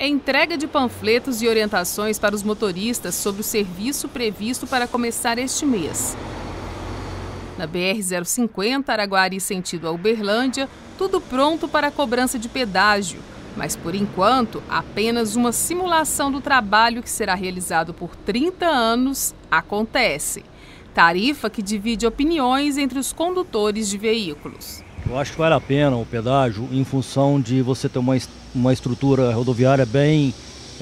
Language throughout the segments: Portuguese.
é entrega de panfletos e orientações para os motoristas sobre o serviço previsto para começar este mês. Na BR-050, Araguari sentido a Uberlândia, tudo pronto para a cobrança de pedágio. Mas, por enquanto, apenas uma simulação do trabalho que será realizado por 30 anos acontece. Tarifa que divide opiniões entre os condutores de veículos. Eu acho que vale a pena o pedágio em função de você ter uma estrutura rodoviária bem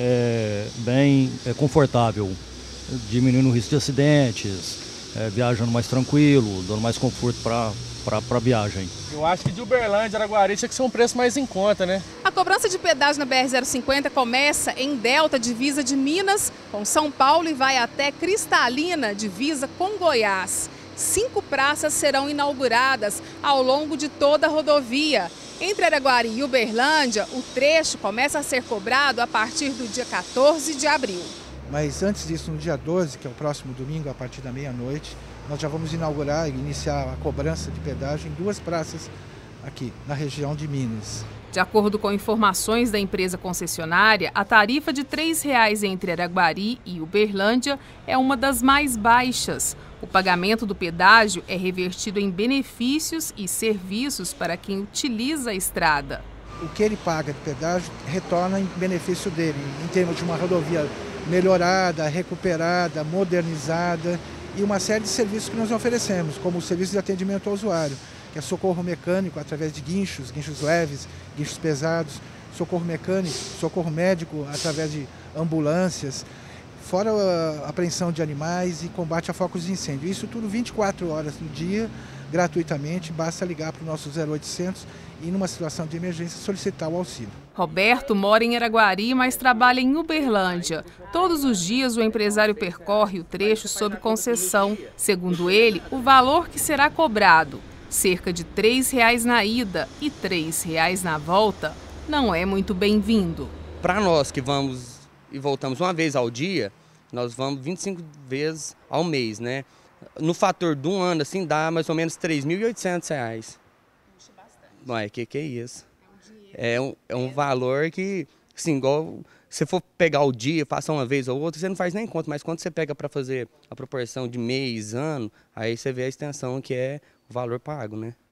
confortável, diminuindo o risco de acidentes, viajando mais tranquilo, dando mais conforto para a viagem. Eu acho que de Uberlândia, Araguari, tinha que ser um preço mais em conta, né? A cobrança de pedágio na BR-050 começa em Delta, divisa de Minas, com São Paulo, e vai até Cristalina, divisa com Goiás. 5 praças serão inauguradas ao longo de toda a rodovia. Entre Araguari e Uberlândia, o trecho começa a ser cobrado a partir do dia 14 de abril. Mas antes disso, no dia 12, que é o próximo domingo, a partir da meia-noite, nós já vamos inaugurar e iniciar a cobrança de pedágio em 2 praças aqui, na região de Minas. De acordo com informações da empresa concessionária, a tarifa de R$ 3,00 entre Araguari e Uberlândia é uma das mais baixas. O pagamento do pedágio é revertido em benefícios e serviços para quem utiliza a estrada. O que ele paga de pedágio retorna em benefício dele, em termos de uma rodovia melhorada, recuperada, modernizada e uma série de serviços que nós oferecemos, como o serviço de atendimento ao usuário, que é socorro mecânico através de guinchos leves, guinchos pesados, socorro mecânico, socorro médico através de ambulâncias, fora a apreensão de animais e combate a focos de incêndio. Isso tudo 24 horas no dia, gratuitamente, basta ligar para o nosso 0800 e, numa situação de emergência, solicitar o auxílio. Roberto mora em Araguari, mas trabalha em Uberlândia. Todos os dias o empresário percorre o trecho sob concessão. Segundo ele, o valor que será cobrado, cerca de R$ 3,00 na ida e R$ 3,00 na volta, não é muito bem-vindo. Para nós que vamos e voltamos uma vez ao dia, nós vamos 25 vezes ao mês, né? No fator de um ano, assim, dá mais ou menos R$ 3.800. Não é, que é isso? É um valor que, assim, igual se for pegar o dia, faça uma vez ou outra, você não faz nem conta, mas quando você pega para fazer a proporção de mês, ano, aí você vê a extensão que é o valor pago, né?